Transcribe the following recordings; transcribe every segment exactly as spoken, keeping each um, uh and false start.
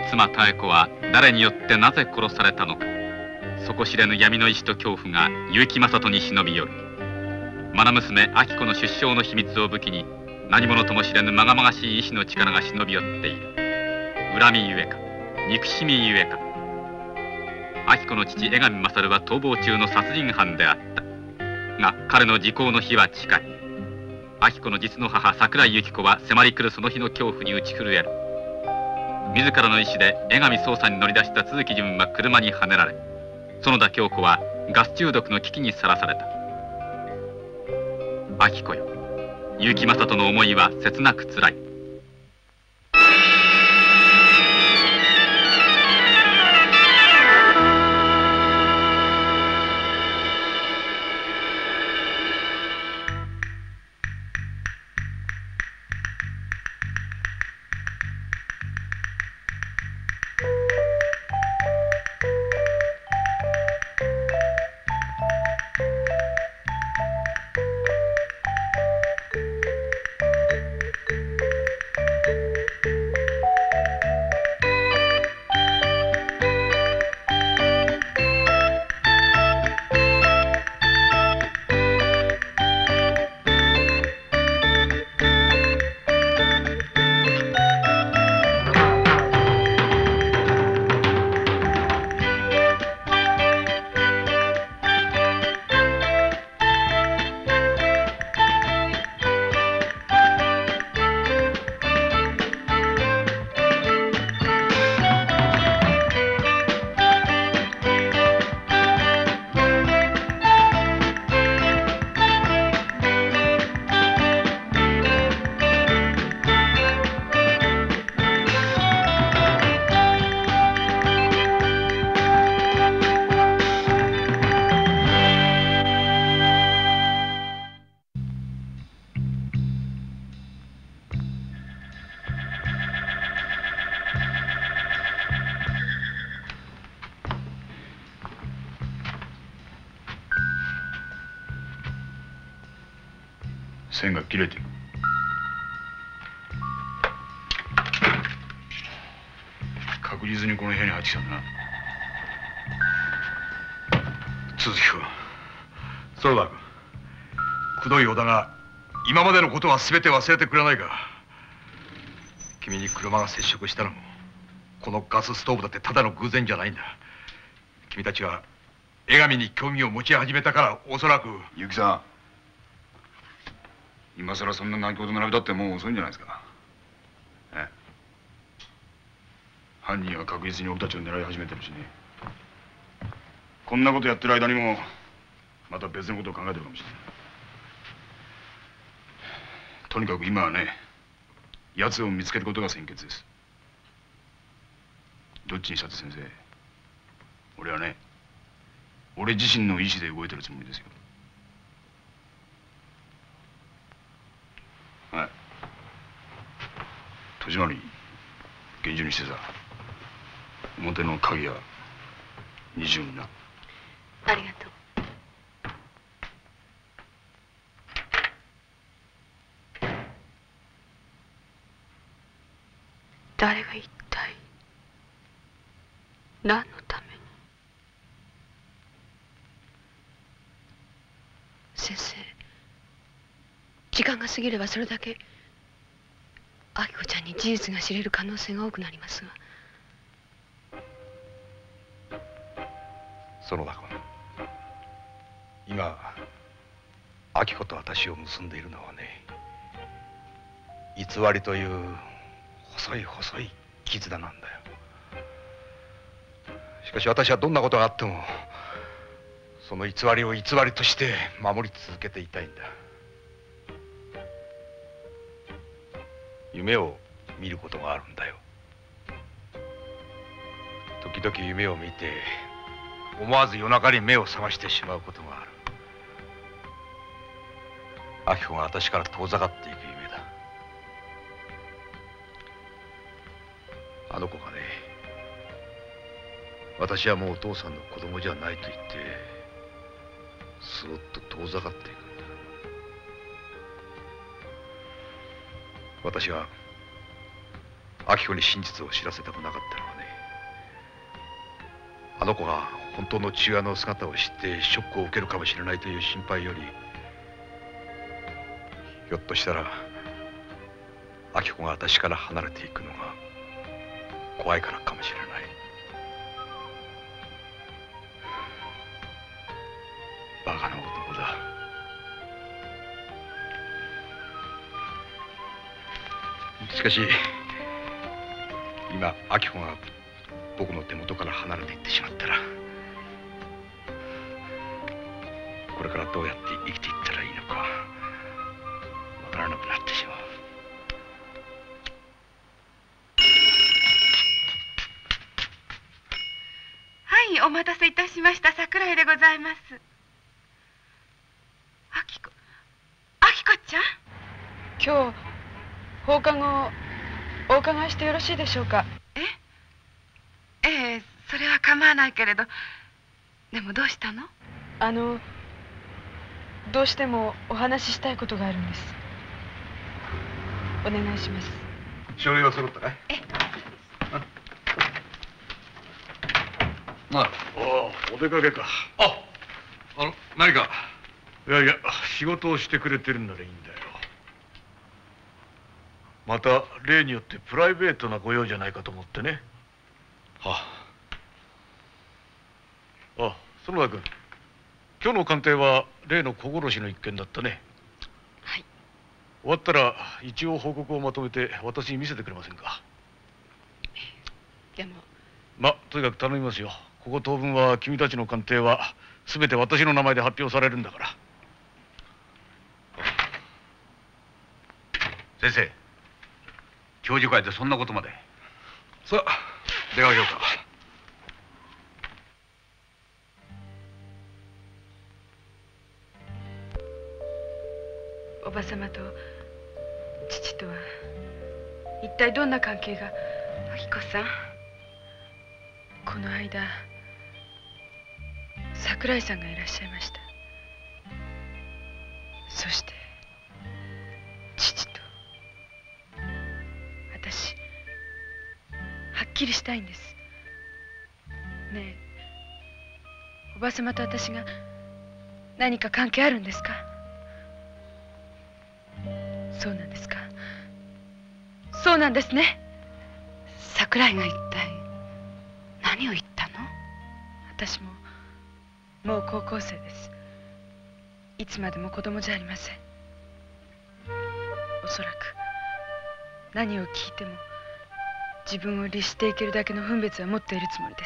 妻妙子は誰によってなぜ殺されたのか。底知れぬ闇の意志と恐怖が結城正人に忍び寄る。愛娘明子の出生の秘密を武器に、何者とも知れぬまがまがしい意志の力が忍び寄っている。恨みゆえか、憎しみゆえか。明子の父江上勝は逃亡中の殺人犯であった。が彼の時効の日は近い。明子の実の母桜井由紀子は迫り来るその日の恐怖に打ち震える。自らの意志で江上捜査に乗り出した都築潤は車にはねられ、園田恭子はガス中毒の危機にさらされた。明子よ、結城正人の思いは切なくつらい。 線が切れてる。確実にこの部屋に入ってきたんだな。都築君、園田君、くどい小田が今までのことは全て忘れてくれないか。君に車が接触したのもこのガスストーブだってただの偶然じゃないんだ。君たちは江上に興味を持ち始めたから、おそらく。 結城さん、今さらそんな泣き言並べたってもう遅いんじゃないですか。ええ、犯人は確実に俺たちを狙い始めてるしね。こんなことやってる間にもまた別のことを考えてるかもしれない。とにかく今はね、奴を見つけることが先決です。どっちにしたって先生、俺はね、俺自身の意志で動いてるつもりですよ。はい。戸締まり厳重にしてさ、表の鍵は二重にな。 ありがとう。誰が一体何のために。先生、時間が過ぎればそれだけ明子ちゃんに事実が知れる可能性が多くなりますが。 園田君、今明子と私を結んでいるのはね、偽りという細い細い絆なんだよ。しかし私はどんなことがあってもその偽りを偽りとして守り続けていたいんだ。夢を見ることがあるんだよ。時々夢を見て思わず夜中に目を覚ましてしまうことがある。明子が私から遠ざかっていく夢だ。あの子がね、私はもうお父さんの子供じゃないと言ってスーッと遠ざかっていくんだ。私は明子に真実を知らせたくなかったのはね、 あの子が本当の父親の姿を知ってショックを受けるかもしれないという心配より、ひょっとしたら明子が私から離れていくのが怖いからかもしれない。 バカな男だ。 しかし今明子が僕の手元から離れていってしまったら、これからどうやって生きていったらいいのかわからなくなってしまう。 はい、お待たせいたしました。桜井でございます。あきこ、あきこちゃん。 今日放課後お伺いしてよろしいでしょうか。 えええ、それは構わないけれど、でもどうしたの？ あのどうしてもお話ししたいことがあるんです。お願いします。 書類は揃ったかい？ えああ、 お出かけか。 あ、あの何か？ いやいや、仕事をしてくれてるんならいいんだよ。また例によってプライベートなご用じゃないかと思ってね。 はあ、あ、園田君、今日の鑑定は例の小殺しの一件だったね。 はい。 終わったら一応報告をまとめて私に見せてくれませんか？ でもま、とにかく頼みますよ。ここ当分は君たちの鑑定は全て私の名前で発表されるんだから。 先生、教授会でそんなことまで。 さあ出かけようか。 おばさまと父とは一体どんな関係が。 あきこさん。 この間桜井さんがいらっしゃいました。そして父と私、はっきりしたいんです。ねえ、おばさまと私が何か関係あるんですか？そうなんですか？そうなんですね。 桜井が一体何を言ったの？ 私ももう高校生です。いつまでも子供じゃありません。おそらく何を聞いても自分を律していけるだけの分別は持っているつもりです。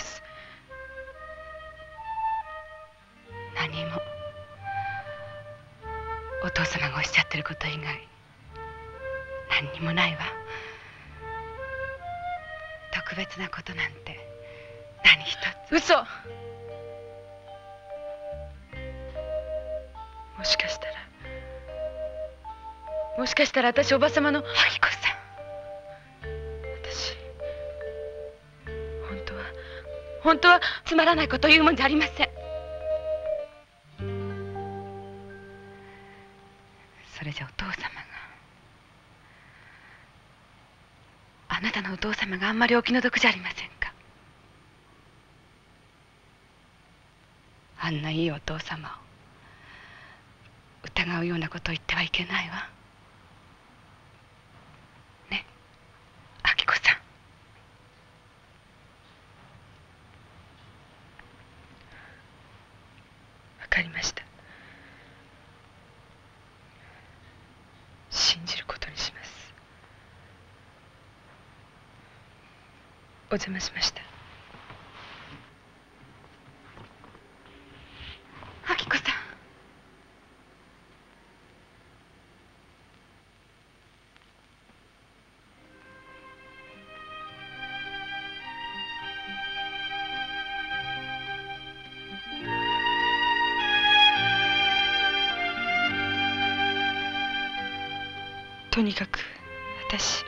何もお父様がおっしゃってること以外何にもないわ。特別なことなんて何一つ。 嘘。もしかしたらもしかしたら私おばさまの。 あきこさん。 私本当は本当はつまらないことを言うもんじゃありません。それじゃお父様が、あなたのお父様があんまりお気の毒じゃありませんか。あんないいお父様を疑うようなことを言ってはいけないわね、あきこさん。 わかりました。信じることにします。お邪魔しました。 あきこさん。 とにかく私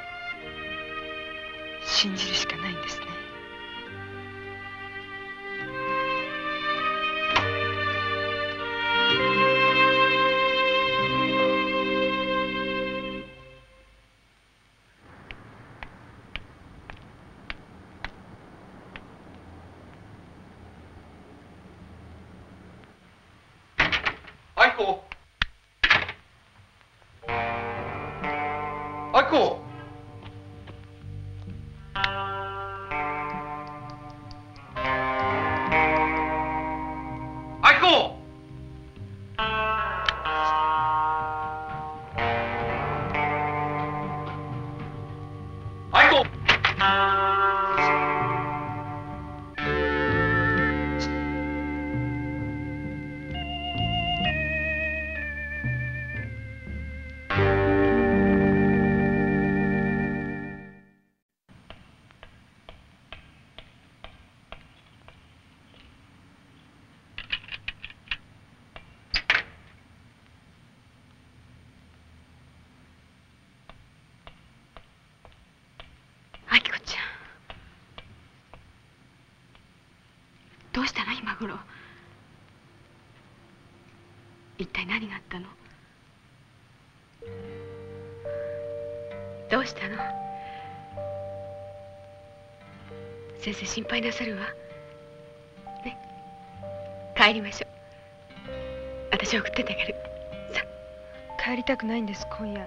信じるしかないんですね。 子あきこあきこあきこあきこちゃん、どうしたの今頃。一体何があったの？どうしたの？先生心配なさるわね。帰りましょう。私送ってってあげる。さあ。 帰りたくないんです。今夜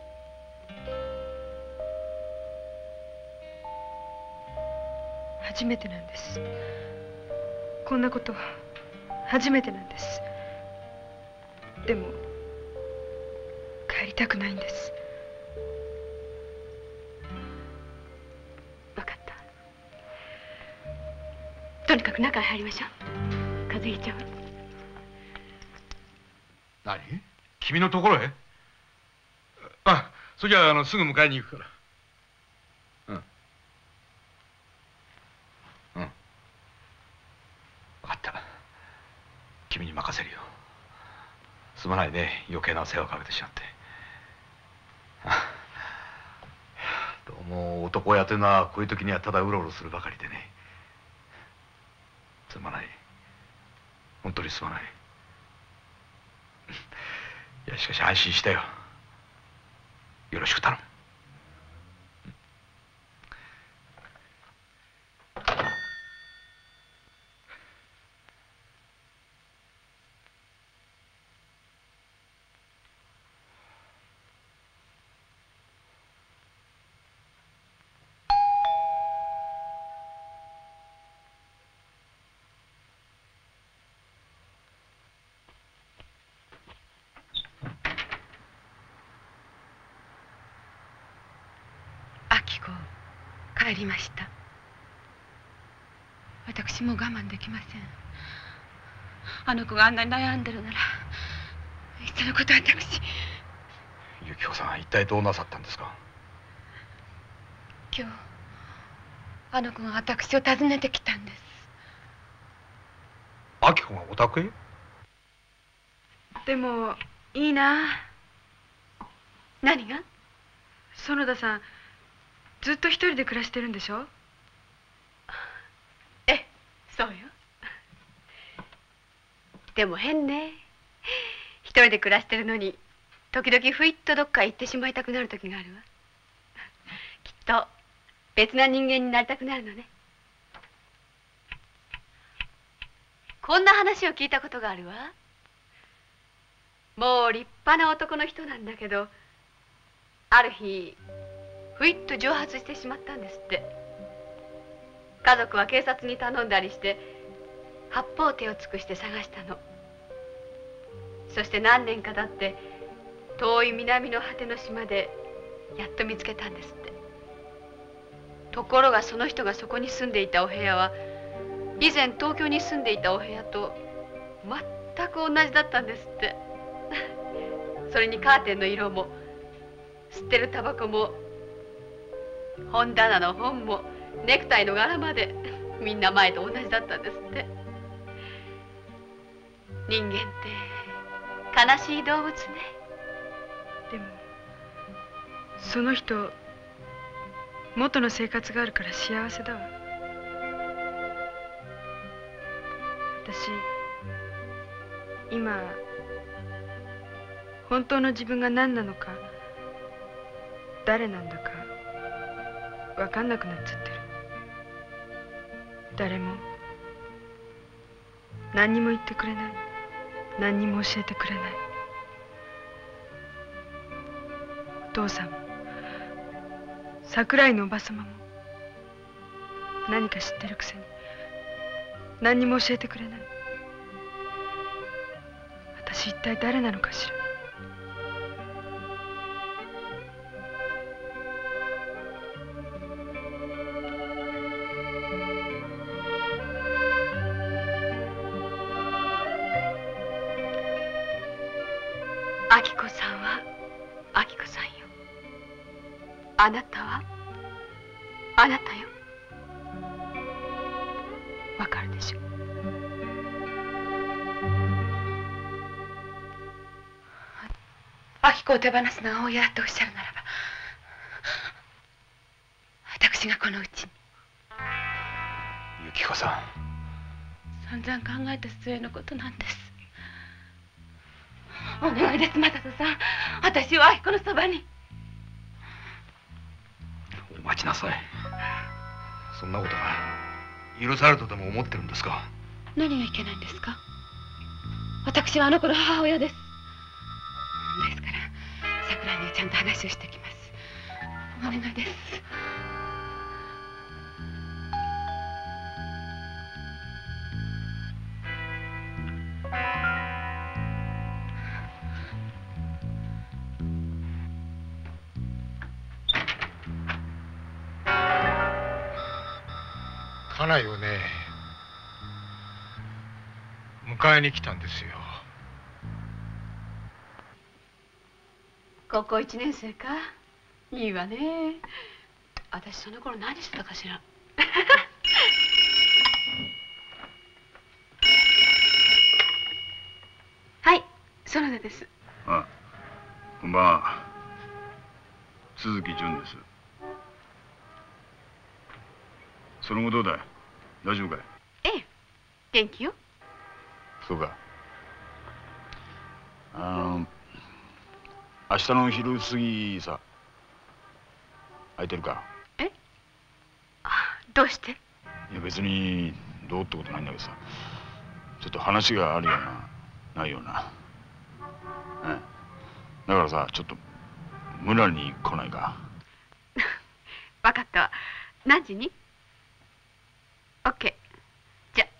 初めてなんです。こんなこと初めてなんです。でも帰りたくないんです。 分かった。とにかく中へ入りましょう。風邪ひいちゃう。 何？君のところへ？あ、それじゃあ、あのすぐ迎えに行くから。うん。うん。分かった。君に任せるよ。すまないね、余計な世話をかけてしまって。どうも男親というのはこういう時にはただうろうろするばかりでね。すまない。本当にすまない。いや、しかし安心したよ。よろしく頼む。 帰りました。私もう我慢できません。あの子があんなに悩んでるならいっそのこと私。 由紀子さん、一体どうなさったんですか？ 今日あの子が私を訪ねてきたんです。 明子がお宅へ？ でもいいな。 何が？ 園田さんずっと一人で暮らしてるんでしょ？ ええ、そうよ。でも変ね。一人で暮らしてるのに時々ふいっとどっか行ってしまいたくなる時があるわ。きっと別な人間になりたくなるのね。こんな話を聞いたことがあるわ。もう立派な男の人なんだけど、ある日ふいっと蒸発してしまったんですって。家族は警察に頼んだりして八方手を尽くして探したの。そして何年か経って遠い南の果ての島でやっと見つけたんですって。ところがその人がそこに住んでいたお部屋は以前東京に住んでいたお部屋と全く同じだったんですって。それにカーテンの色も吸ってるタバコも本棚の本もネクタイの柄までみんな前と同じだったんですって。人間って悲しい動物ね。 でもその人元の生活があるから幸せだわ。私今本当の自分が何なのか誰なんだか分かんなくなっちゃってる。誰も何にも言ってくれない。何にも教えてくれない。 父さんも桜井のおば様も何か知ってるくせに何にも教えてくれない。私一体誰なのかしら。 明子さんは明子さんよ。あなたはあなたよ。わかるでしょ。 明子を手放すのが親だとおっしゃるならば、私がこのうちに。 由紀子さ散々考えた末のことなんです。お願いです、正人さん。私は明子のそばに。 ん、お待ちなさい。そんなことが許されるとでも思ってるんですか。 何がいけないんですか。私はあの子の母親です。ですから桜井にはちゃんと話をしてきます。お願いです。 家内をね、迎えに来たんですよ。 高校一年生か。いいわね。私その頃何してたかしら。はい、園田です。 あ、こんばんは。鈴木純です。その後どうだい、大丈夫かい。 ええ、元気よ。 そうか。あの明日の昼過ぎさ、空いてるか。 え、あ、どうして。 いや別にどうってことないんだけどさ、ちょっと話があるようなないような、ね、だからさ、ちょっと村に来ないか。 分かったわ。何時に。オッケー。じゃ。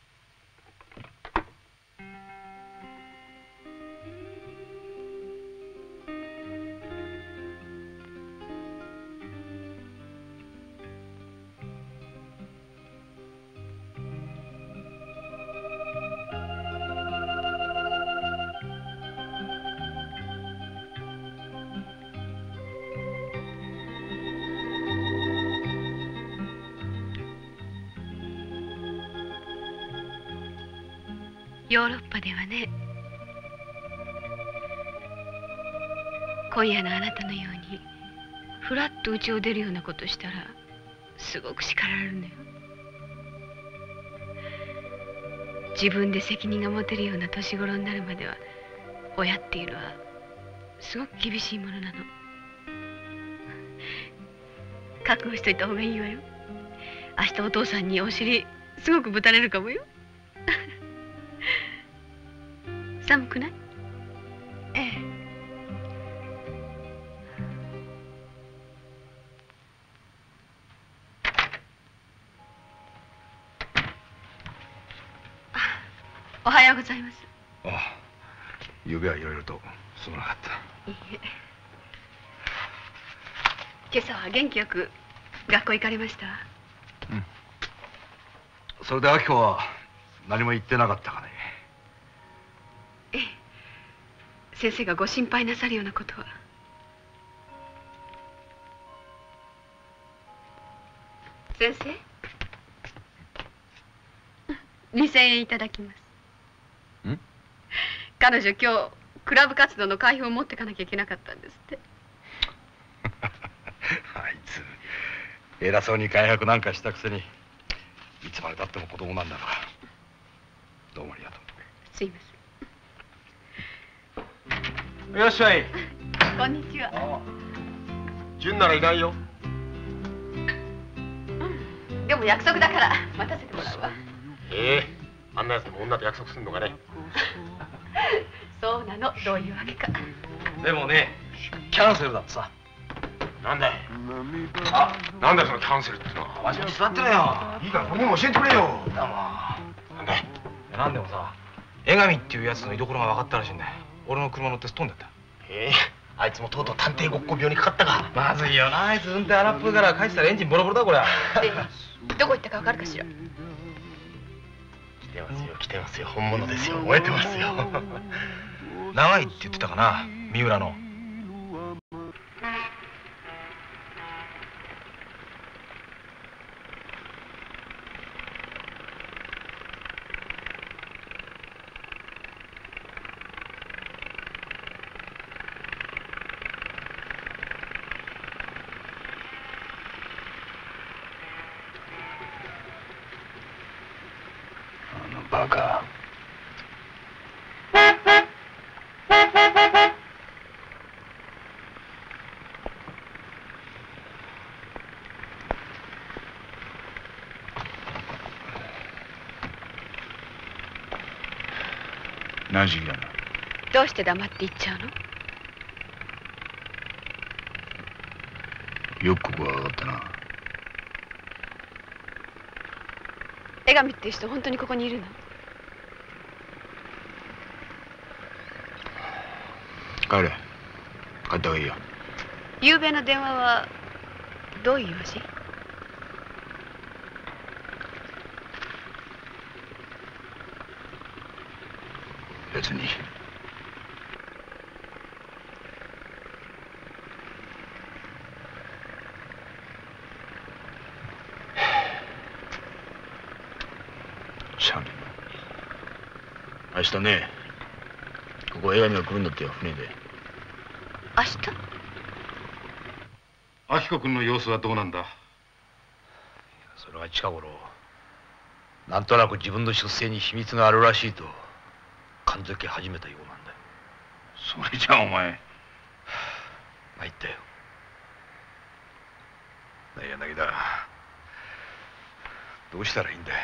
ヨーロッパではね、今夜のあなたのようにふらっと家を出るようなことしたらすごく叱られるのよ。自分で責任が持てるような年頃になるまでは親っていうのはすごく厳しいものなの。覚悟しといた方がいいわよ。明日お父さんにお尻すごくぶたれるかもよ。寒くない？ええ。おはようございます。 ああ、ゆうべはいろいろとすまなかった。 いいえ。今朝は元気よく学校行かれました。 うん。それで明子は何も言ってなかったかね。 ええ、先生がご心配なさるようなことは。先生、にせんえんいただきます。 ん？ 彼女今日クラブ活動の会費を持ってかなきゃいけなかったんですって。 あいつ偉そうに開白なんかしたくせにいつまでたっても子供なんだから。どうもありがとう。 すいません。 いらっしゃい。 こんにちは。 純ならいないよ。 うん、でも約束だから待たせてもらうわ。 ええ、あんなやつでも女と約束するのかね。 そうなの、どういうわけか。 でもね、 キャンセルだってさ。 なんだい。あ、なんだよそのキャンセルってのは。 わしに座ってろよ。いいからここにも教えてくれよ。 なんだい。 なんでもさ、江上っていうやつの居所が分かったらしいんだよ。俺の車乗ってすっ飛んでった。 ええ、あいつもとうとう探偵ごっこ病にかかったか。 まずいよな、あいつ運転荒っぽいから帰ってたらエンジンボロボロだこりゃ。 でどこ行ったか分かるかしら。 来てますよ来てますよ、本物ですよ、燃えてますよ。 長いって言ってたかな、三浦の。 バカ。何時だな。 どうして黙って行っちゃうの？ よくここは上がったな。 江上っていう人本当にここにいるの？ 帰れ。帰った方がいいよ。 昨べの電話はどういう用事？ 別に。しゃあねえな。明日ね、ここ江上が来るんだってよ、船で。 明日？ 明子君の様子はどうなんだ？ それは近頃なんとなく自分の出生に秘密があるらしいと感づき始めたようなんだよ。 それじゃあお前参ったよ。ねえ柳田、どうしたらいいんだよ。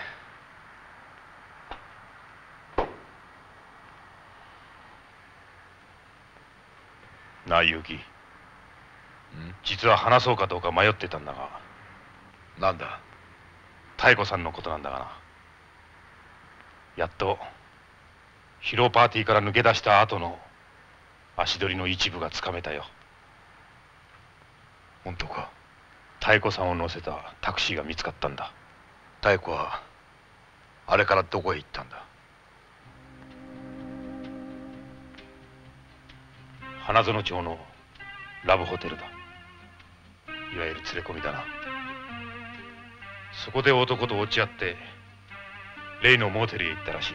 なあ結城、実は話そうかどうか迷ってたんだが。 なんだ？ 妙子さんのことなんだがな。やっと披露パーティーから抜け出した後の足取りの一部がつかめたよ。 本当か？ 妙子さんを乗せたタクシーが見つかったんだ。 妙子はあれからどこへ行ったんだ？ 花園町のラブホテルだ。いわゆる連れ込みだな。そこで男と落ち合って例のモーテルへ行ったらしい。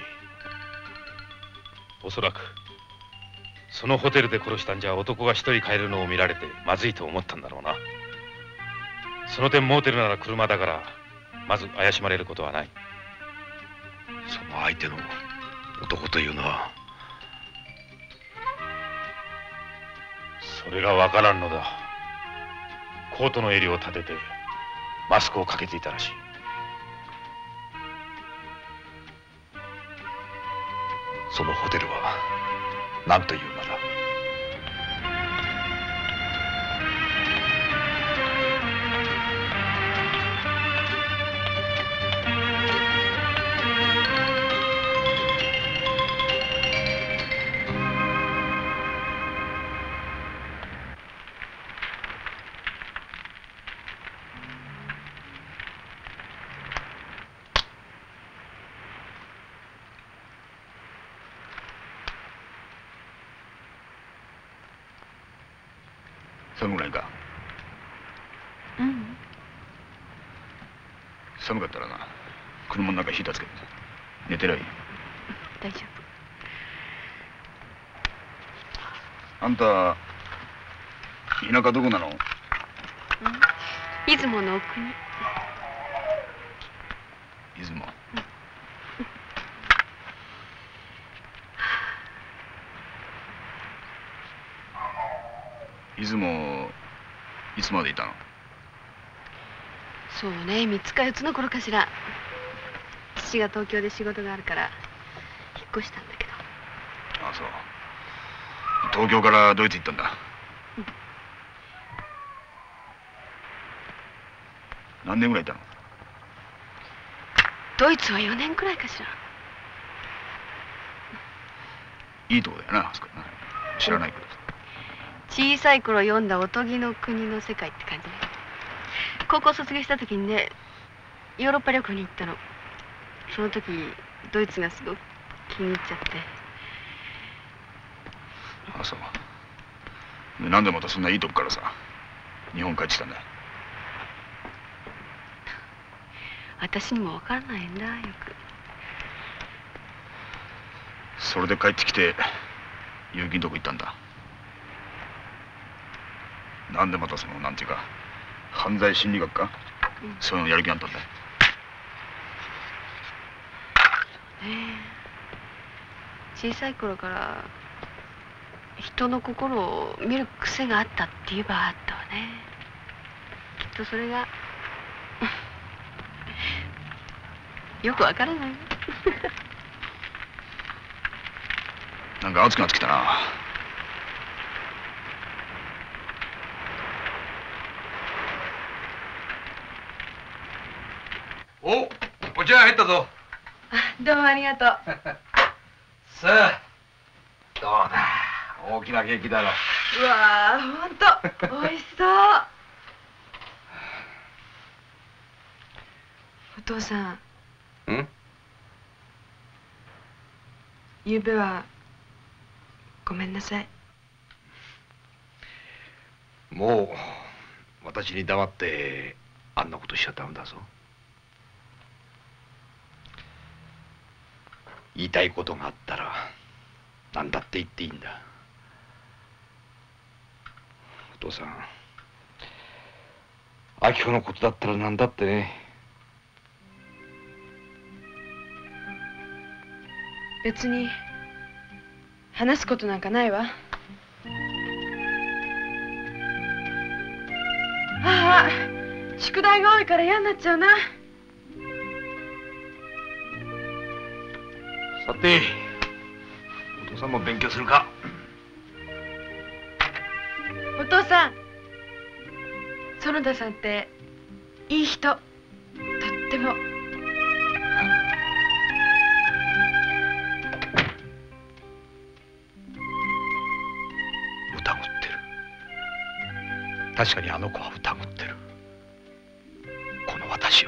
おそらくそのホテルで殺したんじゃ男が一人帰るのを見られてまずいと思ったんだろうな。その点モーテルなら車だからまず怪しまれることはない。 その相手の男というのは？ それがわからんのだ。コートの襟を立ててマスクをかけていたらしい。 そのホテルは何という名だ？ 寒くないか？ うん。 寒かったらな、車の中ヒーターつけて寝てりゃいい。 大丈あんた田舎どこなの？ 夫。うん。出雲の奥に。 出雲。出雲いつまでいたの？ そうね、三つか四つの頃かしら。父が東京で仕事があるから引っ越したんだけど。 ああ、そう。東京からドイツ行ったんだ。 うん。 何年ぐらいいたの？ ドイツはよねんくらいかしら。 いいとこだよな、あそこな。知らないけど。 小さい頃読んだおとぎの国の世界って感じね。高校卒業した時にね、ヨーロッパ旅行に行ったの。その時ドイツがすごく気に入っちゃって。 あ、そう。で、なんでまたそんないいとこからさ、日本帰ってきたんだよ。 私にもわからないんだよく。 それで帰ってきて結城のとこ行ったんだ。なんでまたそのなんていうか犯罪心理学か、うん、そういうのやる気あったんだよ。 そうね、小さい頃から人の心を見る癖があったって言えばあったわね。きっとそれがよくわからないなんか熱くなってきたな。 お、お茶入ったぞ。 どうもありがとう。 さあ、どうだ、大きなケーキだろ。 うわー、ほんとおいしそう。お父さん。 ん？ ゆうべはごめんなさい。 もう私に黙ってあんなことしちゃダメだぞ。言いたいことがあったら何だって言っていいんだ。お父さん、明子のことだったら何だってね。 別に話すことなんかないわ。ああ、宿題が多いから嫌になっちゃうな。 さて、お父さんも勉強するか。 お父さん、園田さんっていい人、とっても。 疑ってる。確かにあの子は疑ってる。この私を。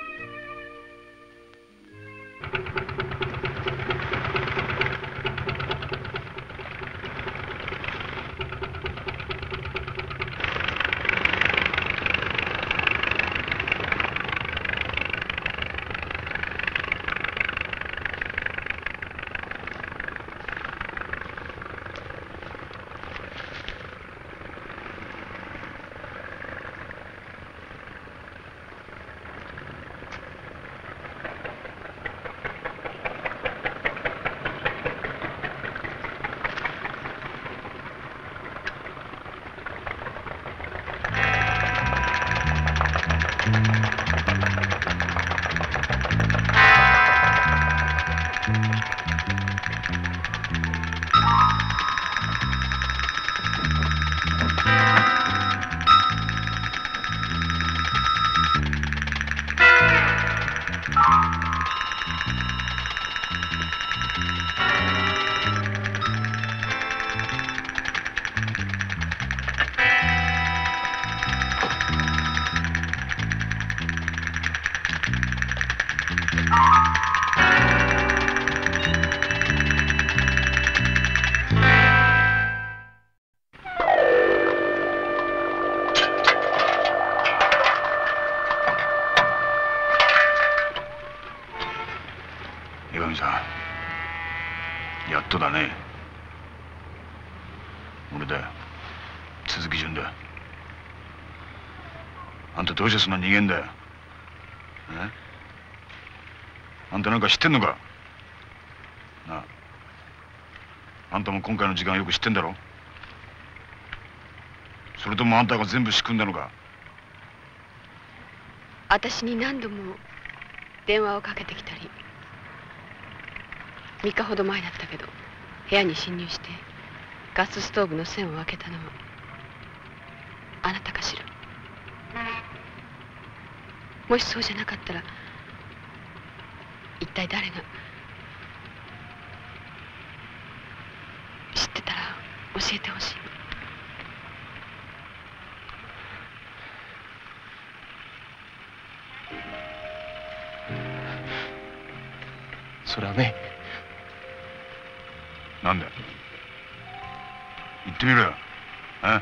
やっとだね。俺だよ、鈴木純だ。あんたどうしてそんな逃げんだよ。え？あんたなんか知ってんのか。なあ、あんたも今回の時間よく知ってんだろ。それともあんたが全部仕組んだのか。 私に何度も電話をかけてきたり、みっかほど前だったけど部屋に侵入してガスストーブの栓を開けたのはあなたかしら。 もしそうじゃなかったら一体誰が。知ってたら教えてほしい。 それはね。 なんだよ。言ってみろよ。あ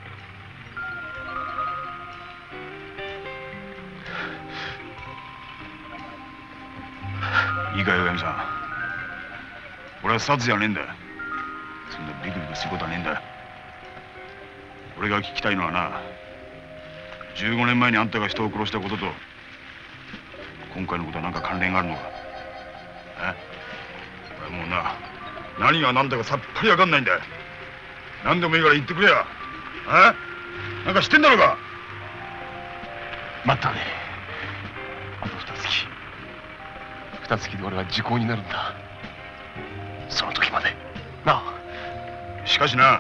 いいかよ、おやみさん。俺は殺じゃねえんだ。そんなビクビクすることはねえんだ。俺が聞きたいのはな、じゅうごねんまえにあんたが人を殺したことと今回のことは何か関連があるのか。え俺はもうな、何が何だかさっぱりわかんないんだよ。何でもいいから言ってくれや。えなんか知ってんだろうか。 待ったね。あと二月二月で俺は時効になるんだ。その時までなあ。 しかしな、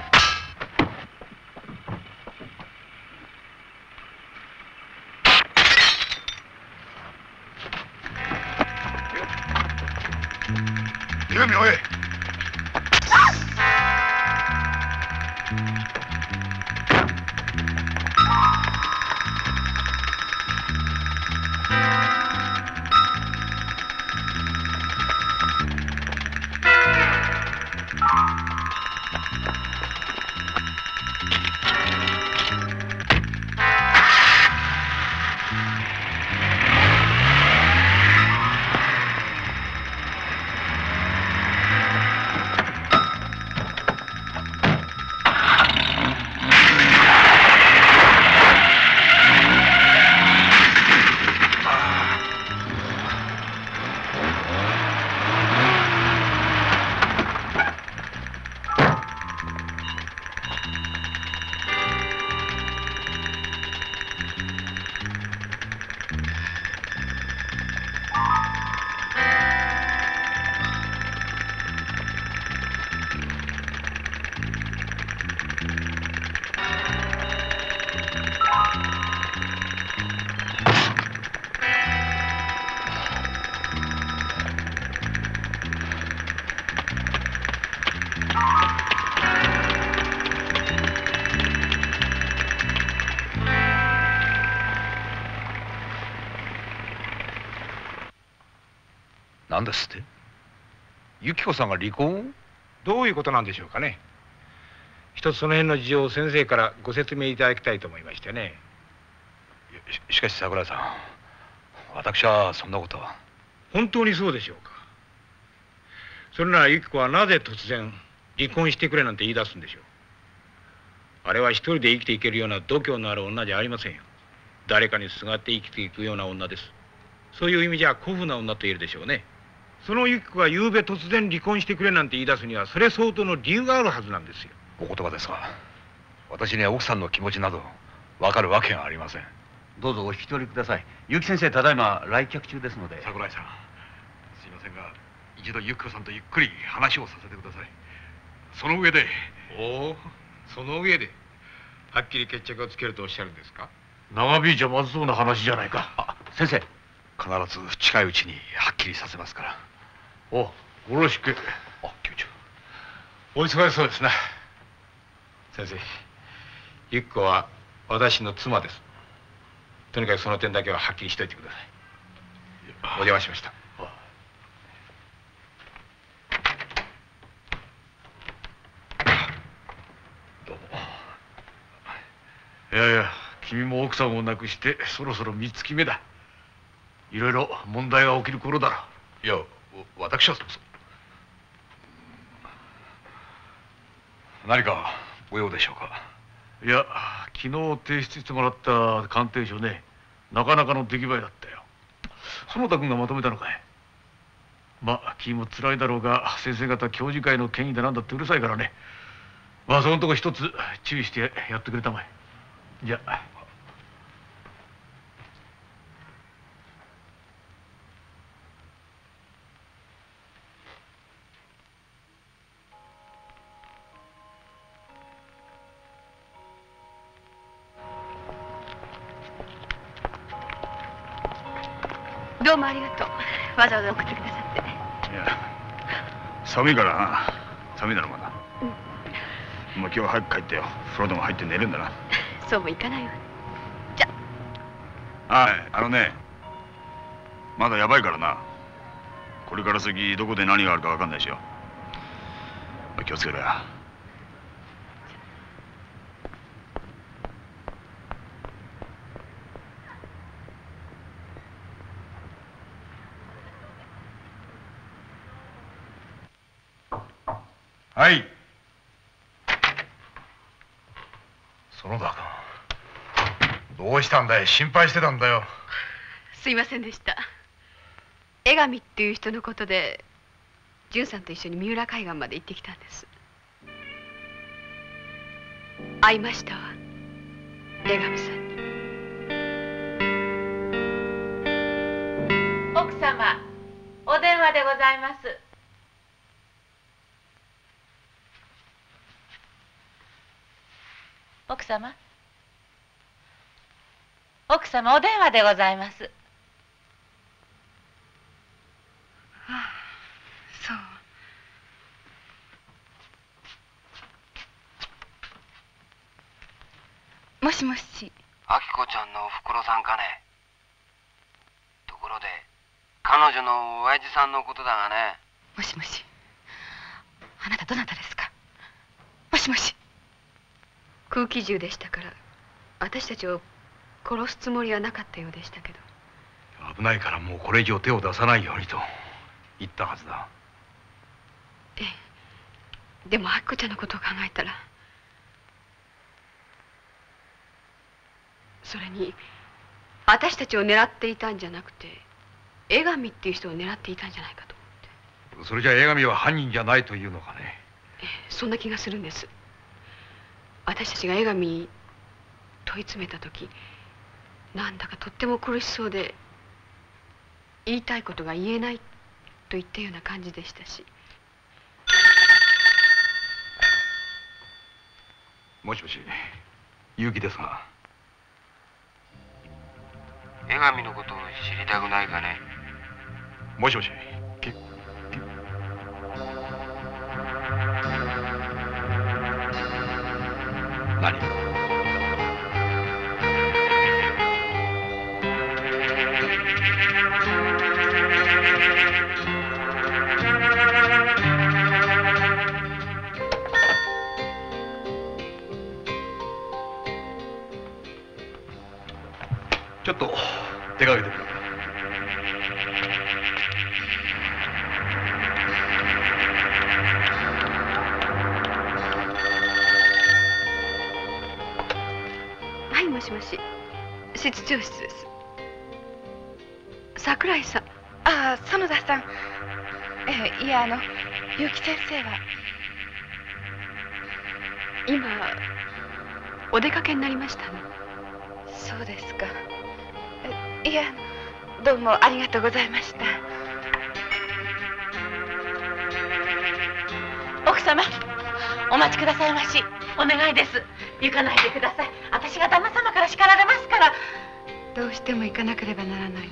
手紙おい。何ですって？由紀子さんが離婚？ どういうことなんでしょうかね。一つその辺の事情を先生からご説明いただきたいと思いましてね。 し, しかし桜井さん、私はそんなことは。 本当にそうでしょうか。それなら由紀子はなぜ突然離婚してくれなんて言い出すんでしょう。あれは一人で生きていけるような度胸のある女じゃありませんよ。誰かにすがって生きていくような女です。そういう意味じゃ古風な女と言えるでしょうね。その由紀子が夕べ突然離婚してくれなんて言い出すにはそれ相当の理由があるはずなんですよ。 お言葉ですが、私には奥さんの気持ちなど分かるわけがありません。 どうぞお引き取りください。結城先生ただいま来客中ですので。 桜井さん、すいませんが一度由紀子さんとゆっくり話をさせてください。その上で。 おお、その上ではっきり決着をつけるとおっしゃるんですか。 長引いちゃまずそうな話じゃないか。 あ、先生、 必ず近いうちにはっきりさせますから。 お、よろしく。 あ、教授、 お忙しそうですな。先生、由紀子は私の妻です。とにかくその点だけははっきりしといてください。お邪魔しました。 どうも。 いやいや、君も奥さんを亡くしてそろそろ三月目だ。いろいろ問題が起きる頃だろう。 いや、私は何かご用でしょうか。 いや、昨日提出してもらった鑑定書ね、なかなかの出来栄えだったよ。園田君がまとめたのかい。まあ君も辛いだろうが、先生方教授会の権威だなんだってうるさいからね。まあそのとこ一つ注意してやってくれたまえ。じゃあ。 どうもありがとう。わざわざ送ってくださって。 いや、寒いからな。寒いだろまだ。うん。もう今日は早く帰ってよ。風呂でも入って寝るんだな。 そうもいかないわ。じゃ。 はい、あのね、まだやばいからな。これから先どこで何があるかわかんないしよ。気をつけろよ。 はい。園田君、どうしたんだい？心配してたんだよ。 すいませんでした。江上っていう人のことで純さんと一緒に三浦海岸まで行ってきたんです。会いましたわ、江上さんに。 奥様、お電話でございます。奥様、奥様、お電話でございます。 ああ、そう。もしもし。 あきこちゃんのおふくろさんかね。ところで彼女の親父さんのことだがね。 もしもし。あなたどなたですか？もしもし。 空気銃でしたから私たちを殺すつもりはなかったようでしたけど。 危ないからもうこれ以上手を出さないようにと言ったはずだ。 ええ、でもあきこちゃんのことを考えたら。それに私たちを狙っていたんじゃなくて江上っていう人を狙っていたんじゃないかと思って。 それじゃ江上は犯人じゃないというのかね。 ええ、そんな気がするんです。私たちが江上に問い詰めた時なんだかとっても苦しそうで言いたいことが言えないといったような感じでしたし。 もしもし、結城ですが。 江上のことを知りたくないかね。 もしもし。け何？ちょっと出かけてくる。 はい、もしもし、室長室です。桜井さん。 ああ、園田さん。ええ、いや、あの結城先生は今お出かけになりましたね。 そうですか。いや、どうもありがとうございました。 奥様、お待ちくださいまし。お願いです。行かないでください。私が旦那様から叱られますから。 どうしても行かなければならないの。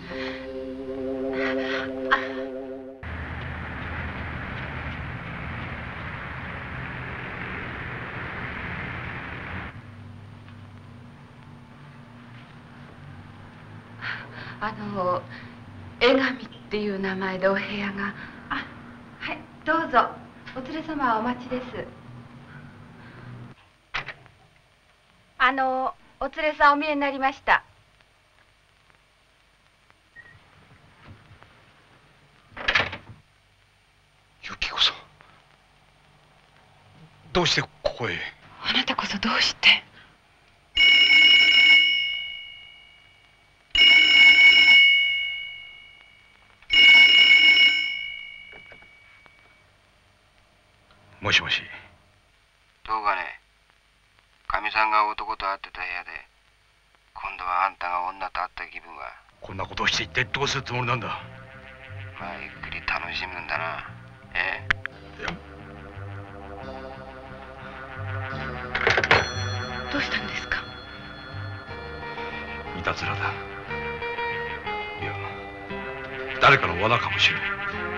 あの江上っていう名前でお部屋が。あ、はい、どうぞ。お連れ様はお待ちです。あのお連れさんお見えになりました。 由紀子さん、どうしてここへ？ あなたこそどうして？ もしもし。 どうかね。かみさんが男と会ってた部屋で今度はあんたが女と会った気分は。 こんなことをして一体どうするつもりなんだ？ まあゆっくり楽しむんだな。ええ。 どうしたんですか？ いたずらだ。いや、 誰かの罠かもしれない。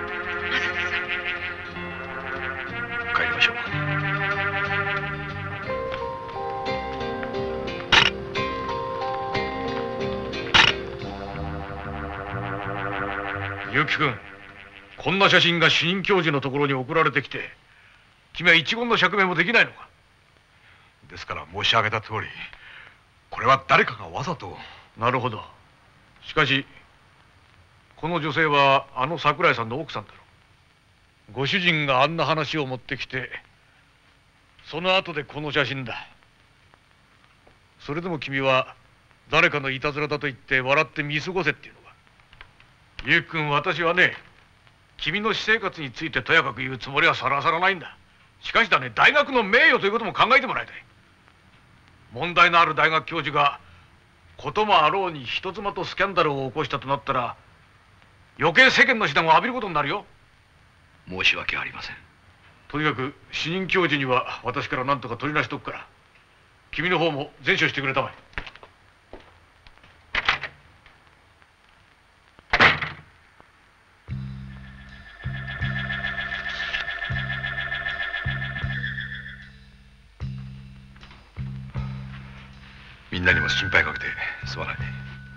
帰りましょう。結城君、こんな写真が主任教授のところに送られてきて、君は一言の釈明もできないのか。ですから申し上げた通り、これは誰かがわざと。なるほど。しかしこの女性はあの桜井さんの奥さんだろう。ご主人があんな話を持ってきて、その後でこの写真だ。それでも君は誰かのいたずらだと言って笑って見過ごせっていうのか。結城君、私はね、君の私生活についてとやかく言うつもりはさらさらないんだ。しかしだね、大学の名誉ということも考えてもらいたい。問題のある大学教授がこともあろうに人妻とスキャンダルを起こしたとなったら、余計世間の非難を浴びることになるよ。申し訳ありません。とにかく主任教授には私から何とか取りなしとくから、君の方も善処してくれたまえ。みんなにも心配かけてすまないね。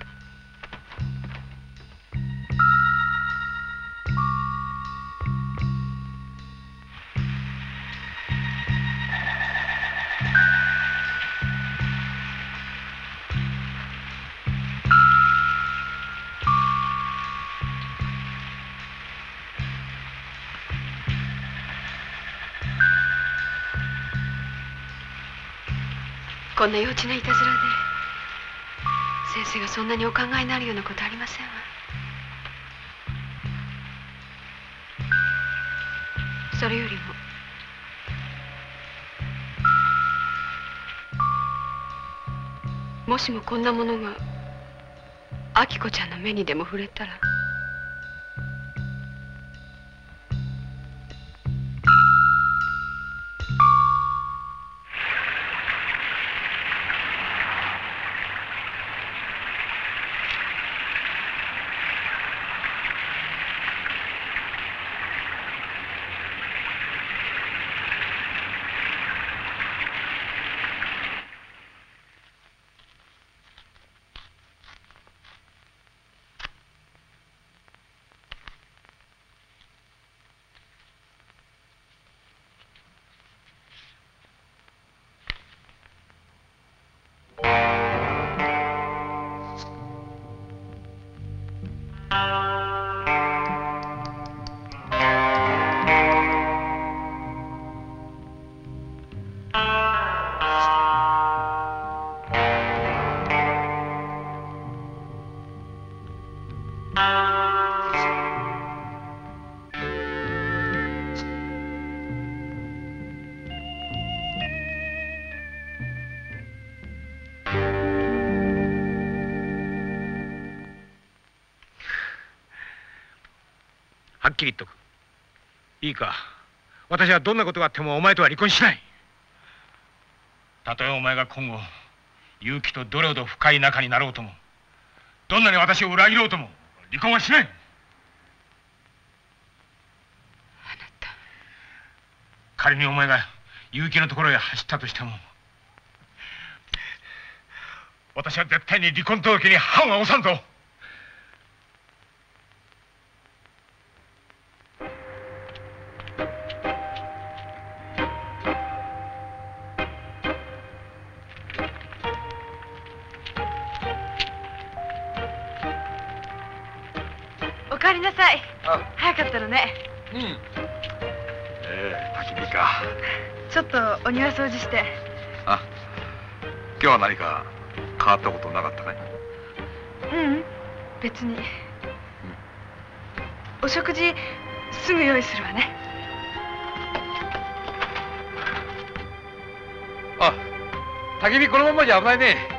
こんな幼稚ないたずらで先生がそんなにお考えになるようなことありませんわ。それよりももしもこんなものが明子ちゃんの目にでも触れたら。 はっきり言っとく。いいか、私はどんなことがあってもお前とは離婚しない。たとえお前が今後結城とどれほど深い仲になろうとも、どんなに私を裏切ろうとも離婚はしない。あなた、 仮にお前が結城のところへ走ったとしても、私は絶対に離婚届に判は押さんぞ。 お帰りなさい。早かったのね。 うん。ええ、焚き火か。 ちょっとお庭掃除して。 あ、今日は何か変わったことなかったね。 ううん、別に。お食事すぐ用意するわね。 あ、焚き火このままじゃ危ないね。